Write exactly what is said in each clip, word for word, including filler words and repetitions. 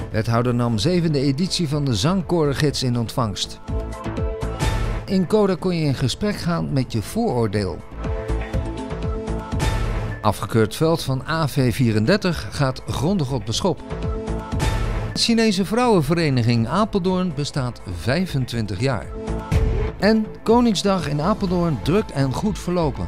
Wethouder nam zevende editie van de Zangkorengids in ontvangst. In Coda kon je in gesprek gaan met je vooroordeel. Afgekeurd veld van A V vierendertig gaat grondig op de schop. De Chinese Vrouwenvereniging Apeldoorn bestaat vijfentwintig jaar. En Koningsdag in Apeldoorn druk en goed verlopen.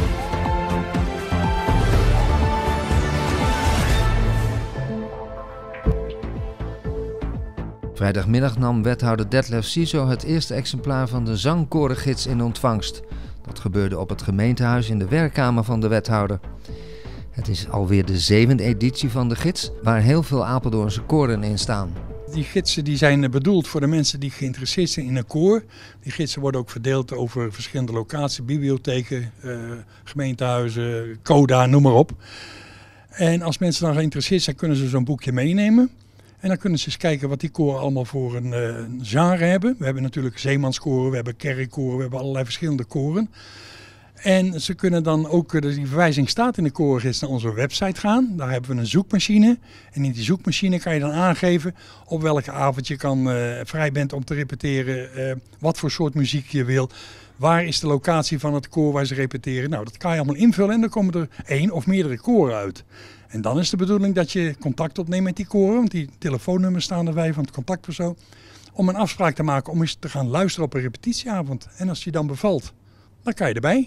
Vrijdagmiddag nam wethouder Detlef Siso het eerste exemplaar van de Zangkorengids in ontvangst. Dat gebeurde op het gemeentehuis in de werkkamer van de wethouder. Het is alweer de zevende editie van de gids, waar heel veel Apeldoornse koren in staan. Die gidsen die zijn bedoeld voor de mensen die geïnteresseerd zijn in een koor. Die gidsen worden ook verdeeld over verschillende locaties, bibliotheken, uh, gemeentehuizen, Coda, noem maar op. En als mensen dan geïnteresseerd zijn, kunnen ze zo'n boekje meenemen. En dan kunnen ze eens kijken wat die koren allemaal voor een, uh, een genre hebben. We hebben natuurlijk zeemanskoren, we hebben kerkkoren, we hebben allerlei verschillende koren. En ze kunnen dan ook, die verwijzing staat in de korengids, naar onze website gaan. Daar hebben we een zoekmachine. En in die zoekmachine kan je dan aangeven op welke avond je kan, uh, vrij bent om te repeteren. Uh, wat voor soort muziek je wil. Waar is de locatie van het koor waar ze repeteren? Nou, dat kan je allemaal invullen en dan komen er één of meerdere koren uit. En dan is de bedoeling dat je contact opneemt met die koren. Want die telefoonnummers staan erbij van het contactpersoon. Om een afspraak te maken om eens te gaan luisteren op een repetitieavond. En als die dan bevalt, dan kan je erbij.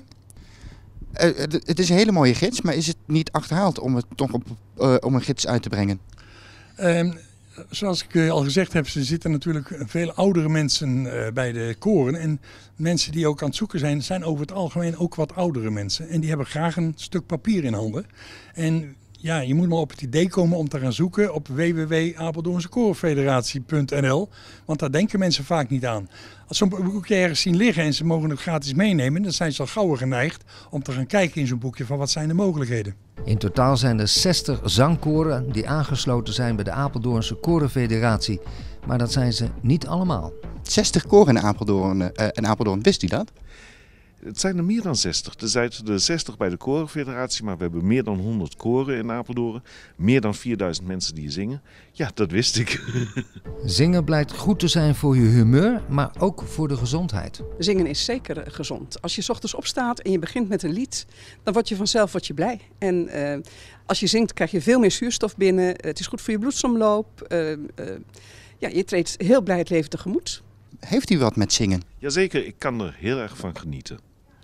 Uh, het is een hele mooie gids, maar is het niet achterhaald om het toch op, uh, om een gids uit te brengen? Uh, zoals ik uh, al gezegd heb, er zitten natuurlijk veel oudere mensen uh, bij de koren. En mensen die ook aan het zoeken zijn, zijn over het algemeen ook wat oudere mensen. En die hebben graag een stuk papier in handen. En ja, je moet maar op het idee komen om te gaan zoeken op w w w punt apeldoornse korenfederatie punt n l. Want daar denken mensen vaak niet aan. Als ze zo'n boekje ergens zien liggen en ze mogen het gratis meenemen, dan zijn ze al gauw geneigd om te gaan kijken in zo'n boekje van wat zijn de mogelijkheden. In totaal zijn er zestig zangkoren die aangesloten zijn bij de Apeldoornse Korenfederatie. Maar dat zijn ze niet allemaal. zestig koren in Apeldoorn, uh, in Apeldoorn, wist u dat? Het zijn er meer dan zestig. Er zijn er zestig bij de Korenfederatie, maar we hebben meer dan honderd koren in Apeldoorn. Meer dan vierduizend mensen die zingen. Ja, dat wist ik. Zingen blijkt goed te zijn voor je humeur, maar ook voor de gezondheid. Zingen is zeker gezond. Als je 's ochtends opstaat en je begint met een lied, dan word je vanzelf word je blij. En uh, als je zingt krijg je veel meer zuurstof binnen. Het is goed voor je bloedsomloop. Uh, uh, ja, je treedt heel blij het leven tegemoet. Heeft u wat met zingen? Jazeker, ik kan er heel erg van genieten.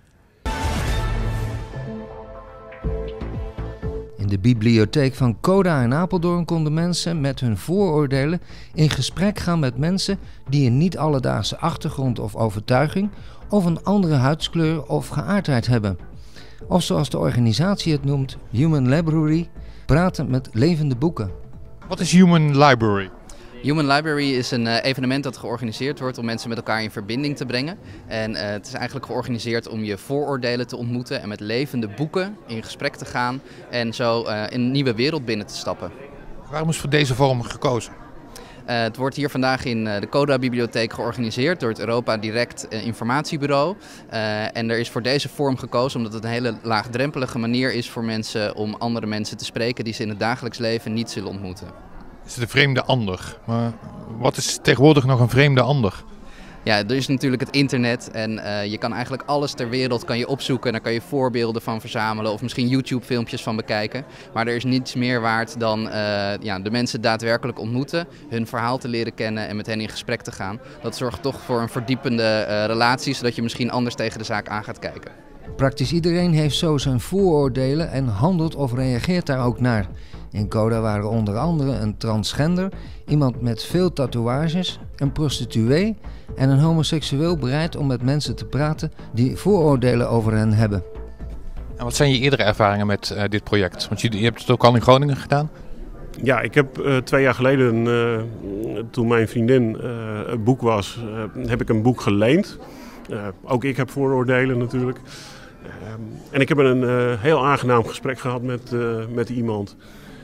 In de bibliotheek van Coda in Apeldoorn konden mensen met hun vooroordelen in gesprek gaan met mensen die een niet alledaagse achtergrond of overtuiging of een andere huidskleur of geaardheid hebben. Of zoals de organisatie het noemt, Human Library, praten met levende boeken. Wat is Human Library? Human Library is een uh, evenement dat georganiseerd wordt om mensen met elkaar in verbinding te brengen. En uh, het is eigenlijk georganiseerd om je vooroordelen te ontmoeten en met levende boeken in gesprek te gaan en zo uh, in een nieuwe wereld binnen te stappen. Waarom is voor deze vorm gekozen? Uh, het wordt hier vandaag in uh, de Coda-bibliotheek georganiseerd door het Europa Direct uh, Informatiebureau. Uh, en er is voor deze vorm gekozen omdat het een hele laagdrempelige manier is voor mensen om andere mensen te spreken die ze in het dagelijks leven niet zullen ontmoeten. Is het een vreemde ander? Maar wat is tegenwoordig nog een vreemde ander? Ja, er is natuurlijk het internet en uh, je kan eigenlijk alles ter wereld kan je opzoeken. En daar kan je voorbeelden van verzamelen of misschien YouTube-filmpjes van bekijken. Maar er is niets meer waard dan uh, ja, de mensen daadwerkelijk ontmoeten, hun verhaal te leren kennen en met hen in gesprek te gaan. Dat zorgt toch voor een verdiepende uh, relatie, zodat je misschien anders tegen de zaak aan gaat kijken. Praktisch iedereen heeft zo zijn vooroordelen en handelt of reageert daar ook naar. In Coda waren onder andere een transgender, iemand met veel tatoeages, een prostituee en een homoseksueel bereid om met mensen te praten die vooroordelen over hen hebben. En wat zijn je eerdere ervaringen met uh, dit project? Want je, je hebt het ook al in Groningen gedaan? Ja, ik heb uh, twee jaar geleden, uh, toen mijn vriendin uh, het boek was, uh, heb ik een boek geleend. Uh, ook ik heb vooroordelen natuurlijk. Uh, en ik heb een uh, heel aangenaam gesprek gehad met, uh, met iemand.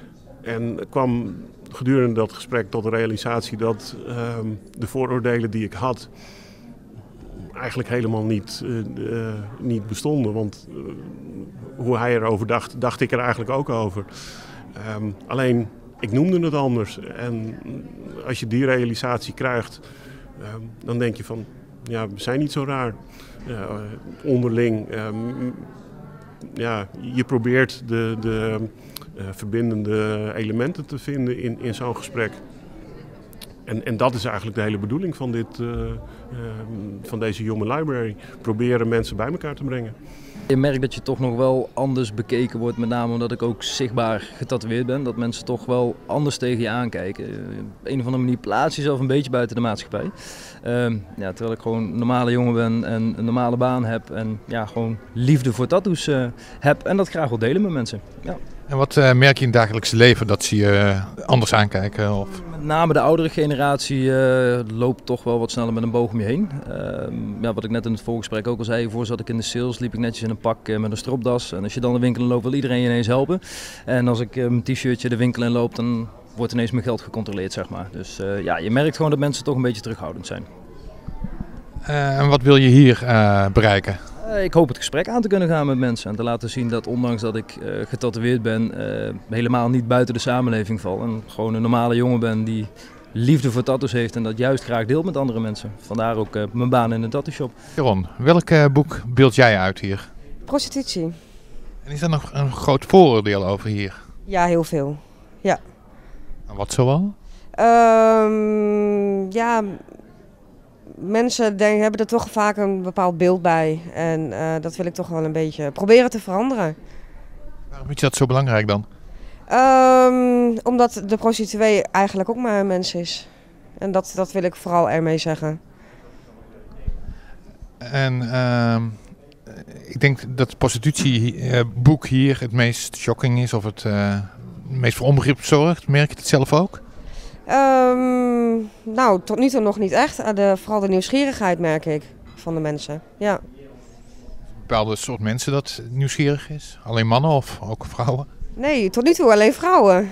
En kwam gedurende dat gesprek tot de realisatie dat uh, de vooroordelen die ik had eigenlijk helemaal niet, uh, uh, niet bestonden. Want uh, hoe hij erover dacht, dacht ik er eigenlijk ook over. Um, alleen ik noemde het anders. En als je die realisatie krijgt, uh, dan denk je van, ja, we zijn niet zo raar. Uh, onderling, uh, ja, je probeert de, de uh, verbindende elementen te vinden in, in zo'n gesprek. En, en dat is eigenlijk de hele bedoeling van, dit, uh, uh, van deze Human Library. Proberen mensen bij elkaar te brengen. Je merkt dat je toch nog wel anders bekeken wordt, met name omdat ik ook zichtbaar getatoeëerd ben. Dat mensen toch wel anders tegen je aankijken. Op een of andere manier plaats je jezelf een beetje buiten de maatschappij. Uh, ja, terwijl ik gewoon een normale jongen ben en een normale baan heb. En ja, gewoon liefde voor tattoos uh, heb en dat graag wil delen met mensen. Ja. En wat uh, merk je in het dagelijkse leven dat ze je uh, anders aankijken? Of? Met name de oudere generatie uh, loopt toch wel wat sneller met een boog om je heen. Uh, ja, wat ik net in het voorgesprek ook al zei, voor zat ik in de sales, liep ik netjes in een pak uh, met een stropdas. En als je dan de winkel in loopt, wil iedereen je ineens helpen. En als ik uh, mijn t-shirtje de winkel in loop, dan wordt ineens mijn geld gecontroleerd, zeg maar. Dus uh, ja, je merkt gewoon dat mensen toch een beetje terughoudend zijn. Uh, en wat wil je hier uh, bereiken? Uh, ik hoop het gesprek aan te kunnen gaan met mensen en te laten zien dat ondanks dat ik uh, getatoeëerd ben, uh, helemaal niet buiten de samenleving val. En gewoon een normale jongen ben die liefde voor tattoos heeft en dat juist graag deelt met andere mensen. Vandaar ook uh, mijn baan in een tattoo shop. Jeroen, welk uh, boek beeld jij uit hier? Prostitutie. En is er nog een groot vooroordeel over hier? Ja, heel veel. Ja. En wat zoal? Um, ja... Mensen denken, hebben er toch vaak een bepaald beeld bij. En uh, dat wil ik toch wel een beetje proberen te veranderen. Waarom vind je dat zo belangrijk dan? Um, omdat de prostituee eigenlijk ook maar een mens is. En dat, dat wil ik vooral ermee zeggen. En uh, ik denk dat het prostitutieboek uh, hier het meest shocking is of het uh, meest voor onbegrip zorgt. Merk je het zelf ook? Um, nou, tot nu toe nog niet echt. De, vooral de nieuwsgierigheid merk ik van de mensen. Ja. Een bepaalde soort mensen dat nieuwsgierig is? Alleen mannen of ook vrouwen? Nee, tot nu toe alleen vrouwen.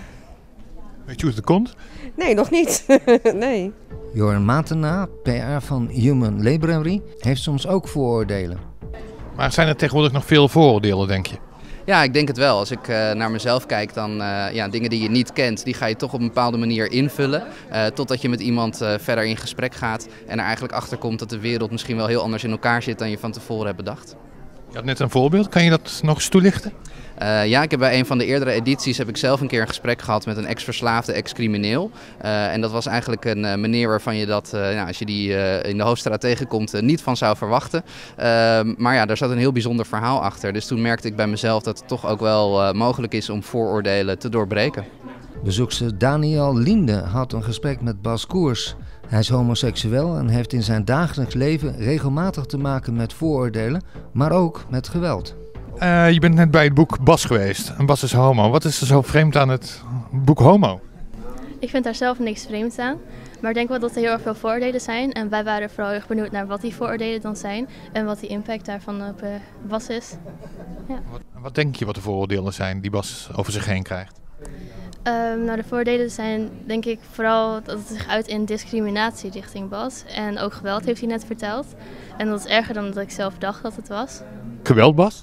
Weet je hoe het komt? Nee, nog niet. Nee. Joran Matena, P R van Human Library, heeft soms ook vooroordelen. Maar zijn er tegenwoordig nog veel vooroordelen, denk je? Ja, ik denk het wel. Als ik uh, naar mezelf kijk, dan uh, ja, dingen die je niet kent, die ga je toch op een bepaalde manier invullen. Uh, totdat je met iemand uh, verder in gesprek gaat en er eigenlijk achter komt dat de wereld misschien wel heel anders in elkaar zit dan je van tevoren hebt bedacht. Je had net een voorbeeld, kan je dat nog eens toelichten? Uh, ja, ik heb bij een van de eerdere edities heb ik zelf een keer een gesprek gehad met een ex-verslaafde, ex-crimineel. Uh, en dat was eigenlijk een uh, meneer waarvan je dat, uh, nou, als je die uh, in de Hoofdstraat tegenkomt, uh, niet van zou verwachten. Uh, maar ja, daar zat een heel bijzonder verhaal achter. Dus toen merkte ik bij mezelf dat het toch ook wel uh, mogelijk is om vooroordelen te doorbreken. Bezoekster Daniel Linde had een gesprek met Bas Koers. Hij is homoseksueel en heeft in zijn dagelijks leven regelmatig te maken met vooroordelen, maar ook met geweld. Uh, je bent net bij het boek Bas geweest. En Bas is homo. Wat is er zo vreemd aan het boek Homo? Ik vind daar zelf niks vreemds aan. Maar ik denk wel dat er heel erg veel vooroordelen zijn. En wij waren vooral heel erg benieuwd naar wat die vooroordelen dan zijn. En wat die impact daarvan op uh, Bas is. Ja. Wat, wat denk je wat de vooroordelen zijn die Bas over zich heen krijgt? Um, nou, de voordelen zijn denk ik vooral dat het zich uit in discriminatie richting Bas. En ook geweld heeft hij net verteld. En dat is erger dan dat ik zelf dacht dat het was. Geweld, Bas?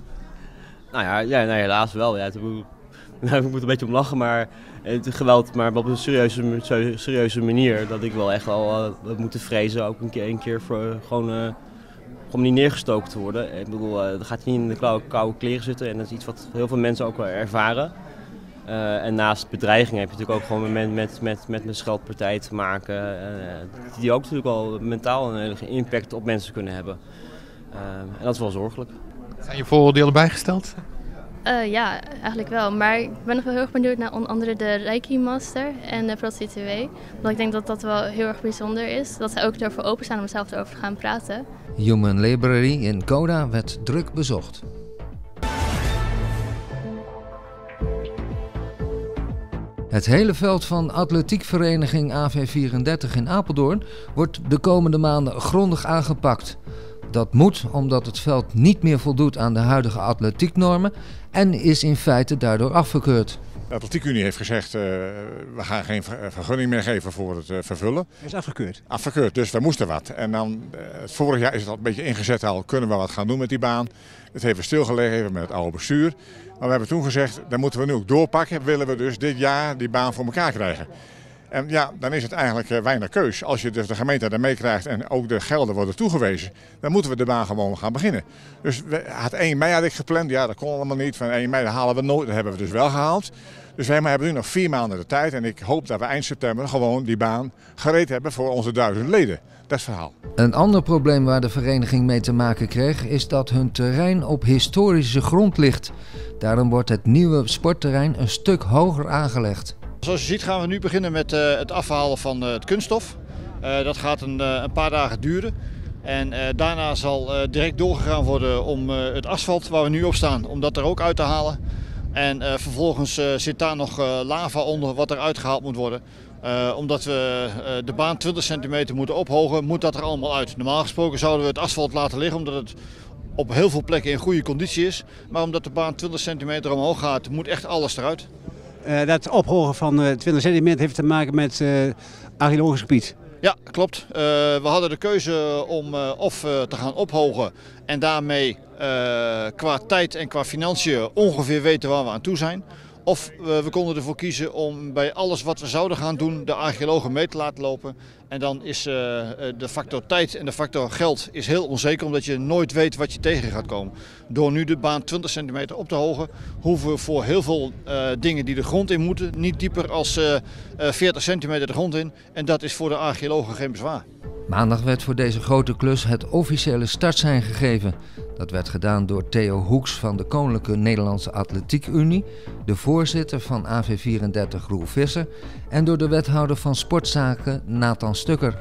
Nou ja, ja nou, helaas wel. Ja, het, nou, ik moet een beetje om lachen, maar het geweld, maar op een serieuze, serieuze manier. Dat ik wel echt al uh, heb moeten vrezen, ook een keer, een keer voor, uh, gewoon, uh, gewoon niet neergestoken te worden. Ik bedoel, uh, dan gaat hij niet in de koude, koude kleren zitten en dat is iets wat heel veel mensen ook wel ervaren. Uh, en naast bedreiging heb je natuurlijk ook gewoon met, met, met, met een scheldpartij te maken. Uh, die ook natuurlijk wel mentaal een hele impact op mensen kunnen hebben. Uh, en dat is wel zorgelijk. Zijn je vooroordelen bijgesteld? Uh, ja, eigenlijk wel. Maar ik ben nog wel heel erg benieuwd naar onder andere de Reiki Master en de prostituee. Want ik denk dat dat wel heel erg bijzonder is. Dat zij ook ervoor openstaan om zelf erover te gaan praten. Human Library in Coda werd druk bezocht. Het hele veld van atletiekvereniging A V vierendertig in Apeldoorn wordt de komende maanden grondig aangepakt. Dat moet omdat het veld niet meer voldoet aan de huidige atletieknormen en is in feite daardoor afgekeurd. De Atletiekunie heeft gezegd, uh, we gaan geen vergunning meer geven voor het uh, vervullen. Dat is afgekeurd? Afgekeurd, dus we moesten wat. En dan, uh, het vorig jaar is het al een beetje ingezet al, kunnen we wat gaan doen met die baan. Het heeft stilgelegen even met het oude bestuur. we hebben toen gezegd, dat moeten we nu ook doorpakken. Willen we dus dit jaar die baan voor elkaar krijgen. En ja, dan is het eigenlijk uh, weinig keus. Als je dus de gemeente daar meekrijgt en ook de gelden worden toegewezen, dan moeten we de baan gewoon gaan beginnen. Dus we, had één mei had ik gepland, ja dat kon allemaal niet. Van één mei dat halen we nooit, dat hebben we dus wel gehaald. Dus wij hebben nu nog vier maanden de tijd en ik hoop dat we eind september gewoon die baan gereed hebben voor onze duizend leden. Dat is het verhaal. Een ander probleem waar de vereniging mee te maken kreeg is dat hun terrein op historische grond ligt. Daarom wordt het nieuwe sportterrein een stuk hoger aangelegd. Zoals je ziet gaan we nu beginnen met uh, het afhalen van uh, het kunststof. Uh, dat gaat een, uh, een paar dagen duren. En uh, daarna zal uh, direct doorgegaan worden om uh, het asfalt waar we nu op staan, om dat er ook uit te halen. En uh, vervolgens uh, zit daar nog uh, lava onder wat er uitgehaald moet worden. Uh, omdat we uh, de baan twintig centimeter moeten ophogen, moet dat er allemaal uit. Normaal gesproken zouden we het asfalt laten liggen omdat het op heel veel plekken in goede conditie is. Maar omdat de baan twintig centimeter omhoog gaat, moet echt alles eruit. Uh, dat ophogen van uh, twintig centimeter heeft te maken met uh, archeologisch gebied. Ja, klopt. Uh, we hadden de keuze om uh, of uh, te gaan ophogen en daarmee uh, qua tijd en qua financiën ongeveer weten waar we aan toe zijn. Of uh, we konden ervoor kiezen om bij alles wat we zouden gaan doen de archeologen mee te laten lopen. En dan is uh, de factor tijd en de factor geld is heel onzeker omdat je nooit weet wat je tegen gaat komen. Door nu de baan twintig centimeter op te hogen hoeven we voor heel veel uh, dingen die de grond in moeten niet dieper als uh, uh, veertig centimeter de grond in. En dat is voor de archeologen geen bezwaar. Maandag werd voor deze grote klus het officiële startsein gegeven. Dat werd gedaan door Theo Hoeks van de Koninklijke Nederlandse Atletiek Unie, de voorzitter van A V vierendertig Roel Visser en door de wethouder van Sportzaken Nathan Stukker.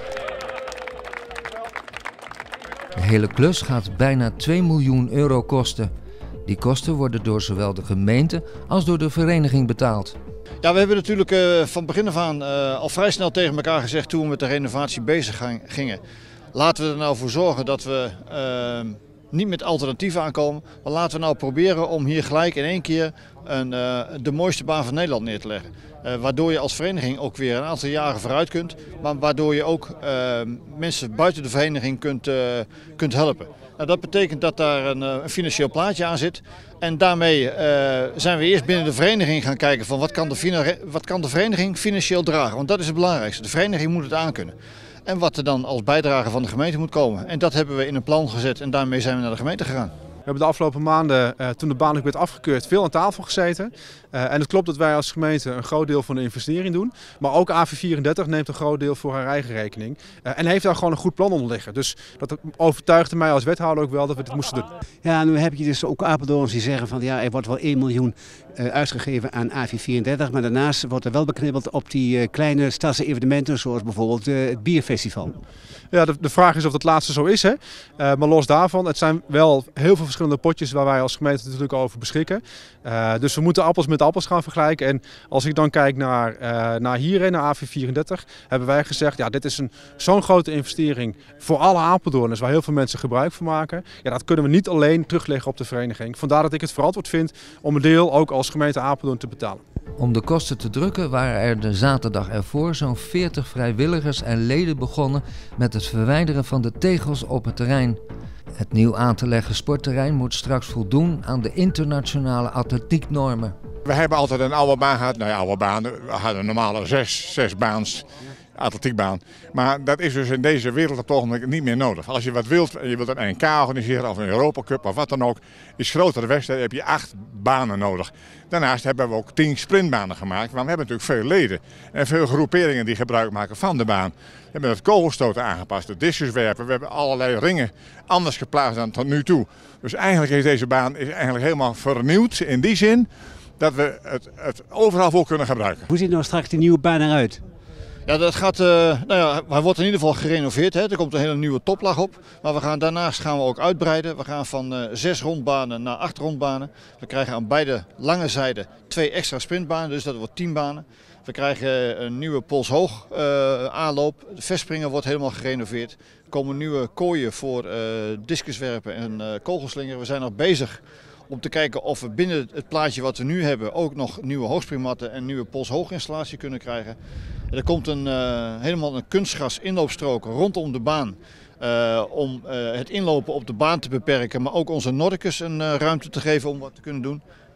De hele klus gaat bijna twee miljoen euro kosten. Die kosten worden door zowel de gemeente als door de vereniging betaald. Ja, we hebben natuurlijk uh, van begin af aan uh, al vrij snel tegen elkaar gezegd toen we met de renovatie bezig gingen. Laten we er nou voor zorgen dat we uh, niet met alternatieven aankomen. Maar laten we nou proberen om hier gelijk in één keer een, uh, de mooiste baan van Nederland neer te leggen. Uh, waardoor je als vereniging ook weer een aantal jaren vooruit kunt. Maar waardoor je ook uh, mensen buiten de vereniging kunt, uh, kunt helpen. Nou, dat betekent dat daar een, een financieel plaatje aan zit. En daarmee uh, zijn we eerst binnen de vereniging gaan kijken van wat kan, de, wat kan de vereniging financieel dragen. Want dat is het belangrijkste. De vereniging moet het aankunnen. En wat er dan als bijdrage van de gemeente moet komen. En dat hebben we in een plan gezet en daarmee zijn we naar de gemeente gegaan. We hebben de afgelopen maanden, uh, toen de baan ook werd afgekeurd, veel aan tafel gezeten. Uh, en het klopt dat wij als gemeente een groot deel van de investering doen. Maar ook A V vierendertig neemt een groot deel voor haar eigen rekening. Uh, en heeft daar gewoon een goed plan onder liggen. Dus dat overtuigde mij als wethouder ook wel dat we dit moesten doen. Ja, nu heb je dus ook Apeldoorns die zeggen van ja, er wordt wel één miljoen uh, uitgegeven aan A V vierendertig. Maar daarnaast wordt er wel beknibbeld op die uh, kleine stadse evenementen zoals bijvoorbeeld uh, het bierfestival. Ja, de, de vraag is of dat laatste zo is. Hè? Uh, maar los daarvan, het zijn wel heel veel verschillende potjes waar wij als gemeente natuurlijk over beschikken. Uh, dus we moeten appels met appels gaan vergelijken. En als ik dan kijk naar, uh, naar hierheen, naar A V vierendertig, hebben wij gezegd, ja, dit is een zo'n grote investering voor alle Apeldoorners waar heel veel mensen gebruik van maken. Ja, dat kunnen we niet alleen terugleggen op de vereniging. Vandaar dat ik het verantwoord vind om een deel ook als gemeente Apeldoorn te betalen. Om de kosten te drukken waren er de zaterdag ervoor zo'n veertig vrijwilligers en leden begonnen met het verwijderen van de tegels op het terrein. Het nieuw aan te leggen sportterrein moet straks voldoen aan de internationale atletieknormen. We hebben altijd een oude baan gehad. Nou ja, oude baan. We hadden een normale zes, zes baans. Atletiekbaan. Maar dat is dus in deze wereld op het ogenblik niet meer nodig. Als je wat wilt, je wilt een N K organiseren of een Europa Cup of wat dan ook, is grotere wedstrijden, heb je acht banen nodig. Daarnaast hebben we ook tien sprintbanen gemaakt, want we hebben natuurlijk veel leden en veel groeperingen die gebruik maken van de baan. We hebben het kogelstoten aangepast, de discuswerpen, we hebben allerlei ringen anders geplaatst dan tot nu toe. Dus eigenlijk is deze baan is eigenlijk helemaal vernieuwd in die zin dat we het, het overal voor kunnen gebruiken. Hoe ziet nou straks die nieuwe baan eruit? Ja, dat gaat, uh, nou ja, hij wordt in ieder geval gerenoveerd. Hè. Er komt een hele nieuwe toplaag op. Maar we gaan, daarnaast gaan we ook uitbreiden. We gaan van uh, zes rondbanen naar acht rondbanen. We krijgen aan beide lange zijden twee extra sprintbanen, dus dat wordt tien banen. We krijgen een nieuwe polshoog uh, aanloop. De verspringer wordt helemaal gerenoveerd. Er komen nieuwe kooien voor uh, discuswerpen en uh, kogelslingeren. We zijn nog bezig om te kijken of we binnen het plaatje wat we nu hebben ook nog nieuwe hoogspringmatten en nieuwe polshooginstallatie kunnen krijgen. Er komt een, uh, helemaal een kunstgras inloopstrook rondom de baan uh, om uh, het inlopen op de baan te beperken, maar ook onze Nordicus een uh, ruimte te geven om wat te kunnen doen.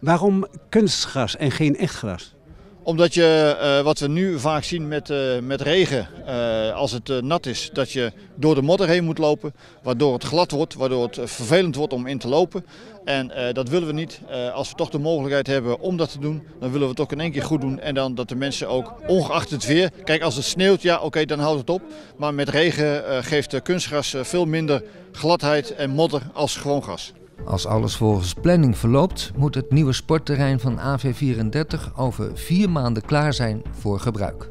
Waarom kunstgras en geen echt gras? Omdat je, uh, wat we nu vaak zien met, uh, met regen, uh, als het uh, nat is, dat je door de modder heen moet lopen. Waardoor het glad wordt, waardoor het vervelend wordt om in te lopen. En uh, dat willen we niet. Uh, als we toch de mogelijkheid hebben om dat te doen, dan willen we het ook in één keer goed doen. En dan dat de mensen ook, ongeacht het weer, kijk als het sneeuwt, ja oké, okay, dan houdt het op. Maar met regen uh, geeft uh, kunstgras uh, veel minder gladheid en modder als gewoon gras. Als alles volgens planning verloopt, moet het nieuwe sportterrein van A V vierendertig over vier maanden klaar zijn voor gebruik.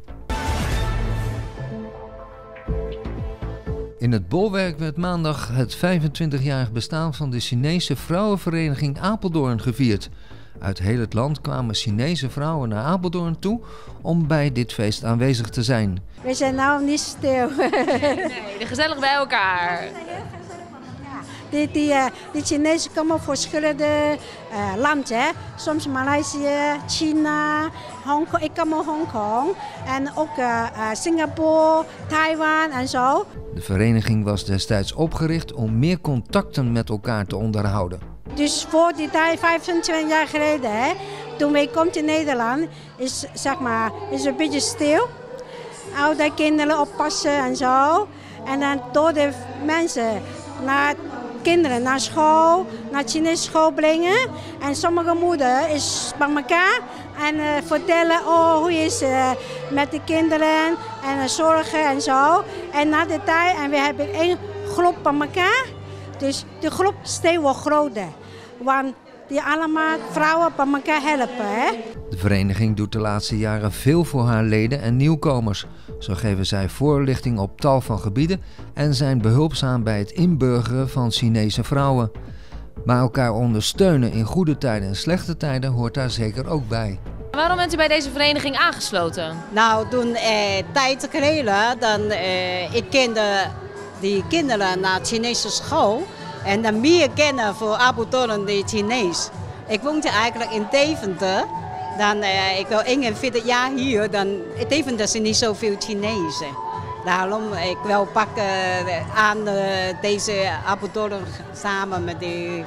In het Bolwerk werd maandag het vijfentwintigjarig bestaan van de Chinese Vrouwenvereniging Apeldoorn gevierd. Uit heel het land kwamen Chinese vrouwen naar Apeldoorn toe om bij dit feest aanwezig te zijn. We zijn nou niet stil. Nee, gezellig bij elkaar. Die, die, uh, die Chinezen komen uit verschillende uh, landen. Hè. Soms Maleisië, China, Hongkong. Ik kom uit Hongkong. En ook uh, uh, Singapore, Taiwan en zo. De vereniging was destijds opgericht om meer contacten met elkaar te onderhouden. Dus voor die tijd, vijfentwintig jaar geleden, hè, toen wij kwamen in Nederland, is, zeg maar, is een beetje stil. Oude kinderen oppassen en zo. En dan door de mensen naar kinderen naar school, naar Chinese school brengen. En sommige moeders is bij elkaar en uh, vertellen oh, hoe is het uh, met de kinderen en uh, zorgen en zo. En na de tijd, en we hebben één groep bij elkaar. Dus de groep steeds wordt groter. Want die allemaal vrouwen bij elkaar helpen. Hè? De vereniging doet de laatste jaren veel voor haar leden en nieuwkomers. Zo geven zij voorlichting op tal van gebieden en zijn behulpzaam bij het inburgeren van Chinese vrouwen. Maar elkaar ondersteunen in goede tijden en slechte tijden hoort daar zeker ook bij. Waarom bent u bij deze vereniging aangesloten? Nou, toen eh, tijd geleden, dan eh, ik kende die kinderen naar Chinese school. En dan meer kennen voor Apeldoorn de Chinees. Ik woonde eigenlijk in Deventer. Dan, uh, ik wil eenenveertig jaar hier, dan in Deventer zijn niet zoveel Chinezen. Daarom ik wil pakken uh, aan uh, deze Apeldoorn samen met de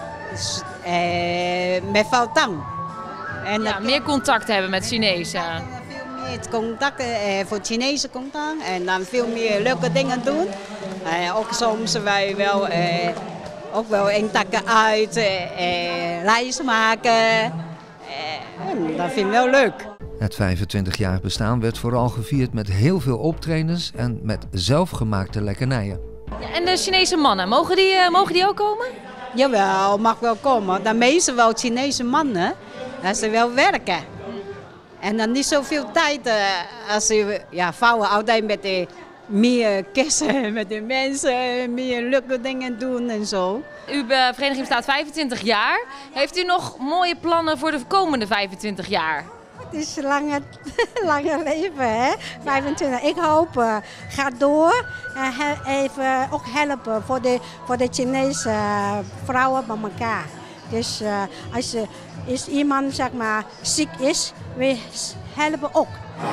uh, met Vrouw Tang. En ja, meer contact hebben met Chinezen. Veel meer contact uh, voor Chinese contact en dan veel meer leuke dingen doen. Uh, ook soms wij wel, uh, ook wel een takken uit, uh, uh, reis maken. Uh, dat vind ik wel leuk. Het vijfentwintigjarig bestaan werd vooral gevierd met heel veel optredens en met zelfgemaakte lekkernijen. Ja, en de Chinese mannen, mogen die, uh, mogen die ook komen? Jawel, mag wel komen. De meeste wel Chinese mannen, dat ze wel werken. En dan niet zoveel tijd uh, als ze, ja, vrouwen altijd met de meer kersen met de mensen, meer leuke dingen doen en zo. Uw vereniging bestaat vijfentwintig jaar. Heeft u nog mooie plannen voor de komende vijfentwintig jaar? Het is langer, langer leven, hè? vijfentwintig. Ik hoop, uh, ga door en uh, even ook helpen voor de, voor de Chinese uh, vrouwen bij elkaar. Dus uh, als er is iemand zeg maar, ziek is, we helpen ook.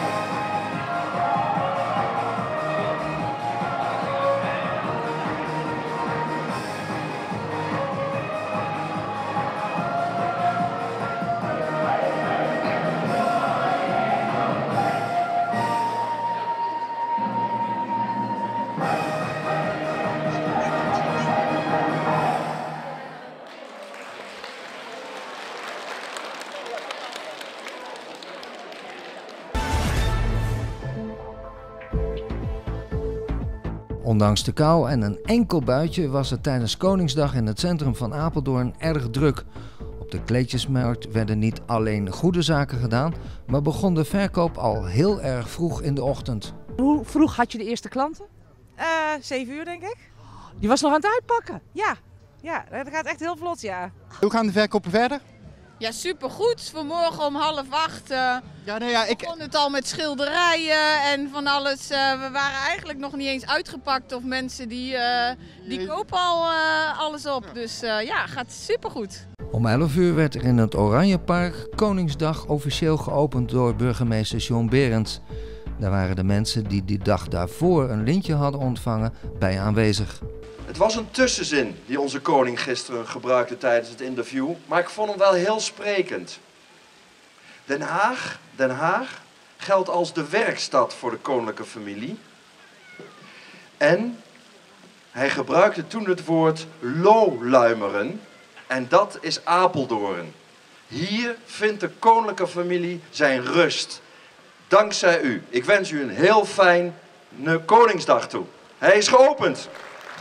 Ondanks de kou en een enkel buitje was het tijdens Koningsdag in het centrum van Apeldoorn erg druk. Op de kleedjesmarkt werden niet alleen goede zaken gedaan, maar begon de verkoop al heel erg vroeg in de ochtend. Hoe vroeg had je de eerste klanten? Uh, zeven uur denk ik. Je was nog aan het uitpakken? Ja, ja, dat gaat echt heel vlot, ja. Hoe gaan de verkopen verder? Ja, supergoed. Vanmorgen om half acht uh, ja, nee, ja, ik... begon het al met schilderijen en van alles. Uh, we waren eigenlijk nog niet eens uitgepakt of mensen die, uh, die kopen al uh, alles op. Ja. Dus uh, ja, gaat supergoed. Om elf uur werd er in het Oranjepark Koningsdag officieel geopend door burgemeester John Berends. Daar waren de mensen die die dag daarvoor een lintje hadden ontvangen bij aanwezig. Het was een tussenzin die onze koning gisteren gebruikte tijdens het interview, maar ik vond hem wel heel sprekend. Den Haag, Den Haag geldt als de werkstad voor de koninklijke familie. En hij gebruikte toen het woord loluimeren en dat is Apeldoorn. Hier vindt de koninklijke familie zijn rust. Dankzij u. Ik wens u een heel fijne Koningsdag toe. Hij is geopend.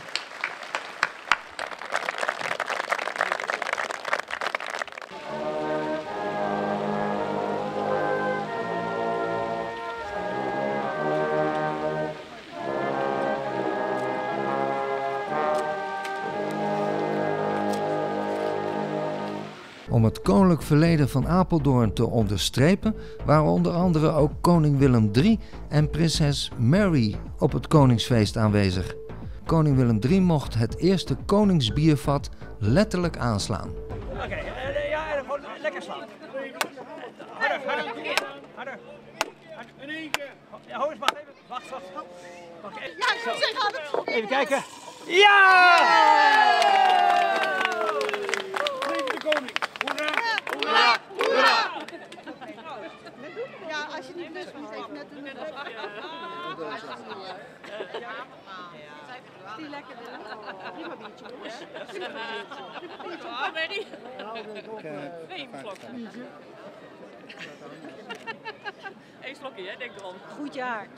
Om het koninklijk verleden van Apeldoorn te onderstrepen waren onder andere ook koning Willem de Derde en prinses Mary op het koningsfeest aanwezig. Koning Willem de Derde mocht het eerste koningsbiervat letterlijk aanslaan. Oké, okay, uh, ja, en gewoon lekker slaan. Harder, harder, harder. In één keer. Ja, hoor eens, wacht even. Wacht, wacht. Oké. Okay. Ja, ik zeg het. Even kijken. Ja! Leven de koning. Hoera! Hoera! Hoera! Ja, als je niet wist, was even net een... Die lekker doen. Prima biertje, jongens. Ah, Mary. Nee, slokje. Eén slokje, hè? Denk erom. Goed jaar.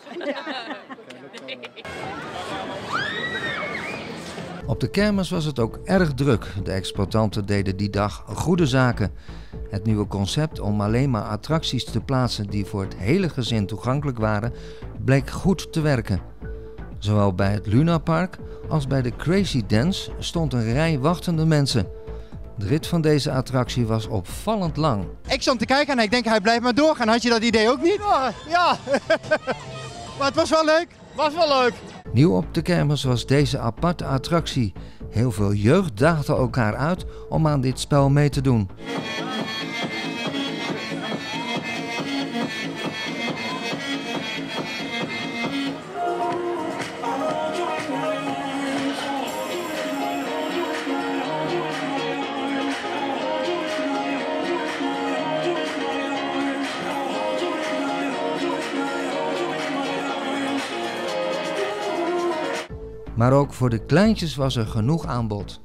Op de kermis was het ook erg druk. De exploitanten deden die dag goede zaken. Het nieuwe concept om alleen maar attracties te plaatsen die voor het hele gezin toegankelijk waren, bleek goed te werken. Zowel bij het Lunapark als bij de Crazy Dance stond een rij wachtende mensen. De rit van deze attractie was opvallend lang. Ik stond te kijken en ik denk hij blijft maar doorgaan. Had je dat idee ook niet? Ja, ja. Maar het was wel leuk. Was wel leuk. Nieuw op de kermis was deze aparte attractie. Heel veel jeugd daagde elkaar uit om aan dit spel mee te doen. Maar ook voor de kleintjes was er genoeg aanbod.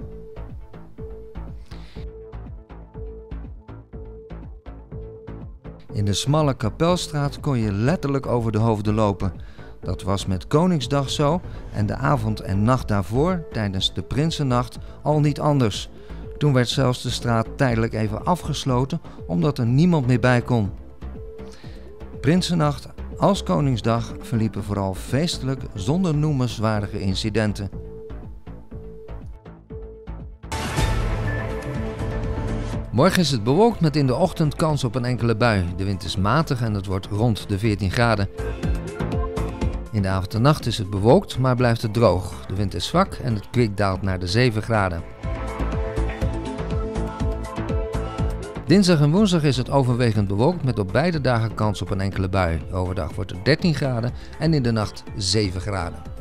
In de smalle Kapelstraat kon je letterlijk over de hoofden lopen. Dat was met Koningsdag zo en de avond en nacht daarvoor, tijdens de Prinsennacht, al niet anders. Toen werd zelfs de straat tijdelijk even afgesloten omdat er niemand meer bij kon. Prinsennacht als Koningsdag verliepen vooral feestelijk zonder noemenswaardige incidenten. Morgen is het bewolkt met in de ochtend kans op een enkele bui. De wind is matig en het wordt rond de veertien graden. In de avond en nacht is het bewolkt, maar blijft het droog. De wind is zwak en het kwik daalt naar de zeven graden. Dinsdag en woensdag is het overwegend bewolkt met op beide dagen kans op een enkele bui. Overdag wordt het dertien graden en in de nacht zeven graden.